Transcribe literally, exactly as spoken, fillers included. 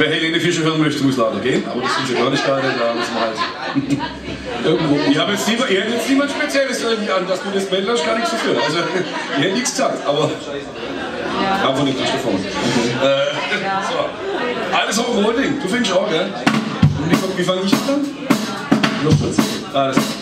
Wer Helene Fischer hören möchte, muss leider gehen, aber das sind sie gar nicht gerade, da müssen wir halt irgendwo. Ich habe jetzt, niemand, ich jetzt niemand Spezielles irgendwie an, dass du das Mädel hast, gar nichts dafür. Also, ich hätte nichts gesagt, aber einfach nicht durch davon. Okay. Äh, so. Alles auf dem Holding, du findest auch, gell? Und wie, wie fange ich an? Noch kurz. Alles.